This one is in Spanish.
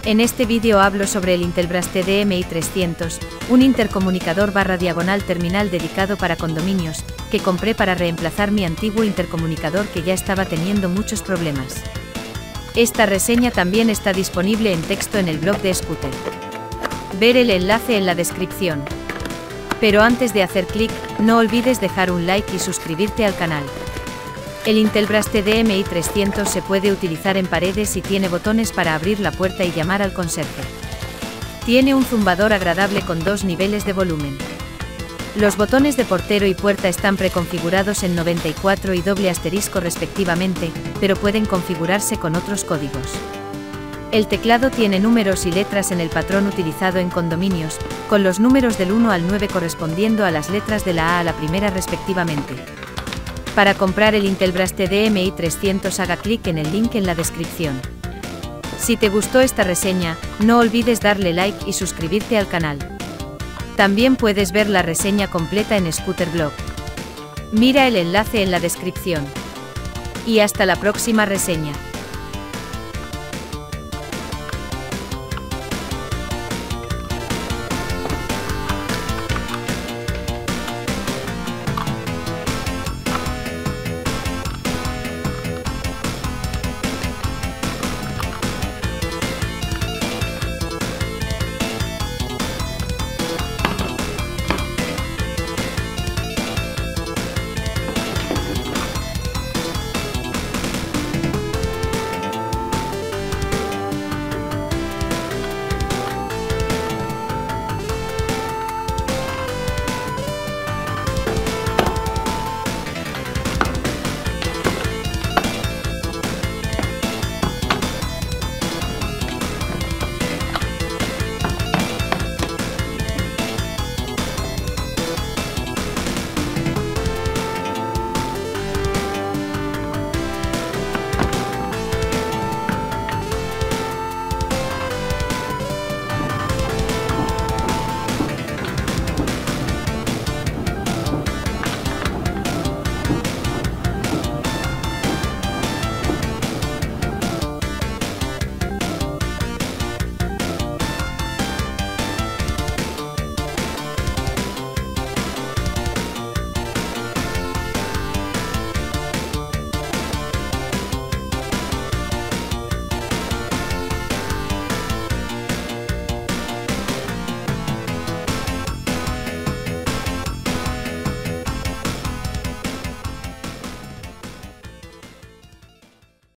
En este vídeo hablo sobre el Intelbras TDMI 300, un intercomunicador /diagonal terminal dedicado para condominios, que compré para reemplazar mi antiguo intercomunicador que ya estaba teniendo muchos problemas. Esta reseña también está disponible en texto en el blog de Scooter. Ver el enlace en la descripción. Pero antes de hacer clic, no olvides dejar un like y suscribirte al canal. El Intelbras TDMI 300 se puede utilizar en paredes y tiene botones para abrir la puerta y llamar al conserje. Tiene un zumbador agradable con 2 niveles de volumen. Los botones de portero y puerta están preconfigurados en 94 y ** respectivamente, pero pueden configurarse con otros códigos. El teclado tiene números y letras en el patrón utilizado en condominios, con los números del 1 al 9 correspondiendo a las letras de la A a la primera respectivamente. Para comprar el Intelbras TDMI 300 haga clic en el link en la descripción. Si te gustó esta reseña, no olvides darle like y suscribirte al canal. También puedes ver la reseña completa en Scooter Blog. Mira el enlace en la descripción. Y hasta la próxima reseña.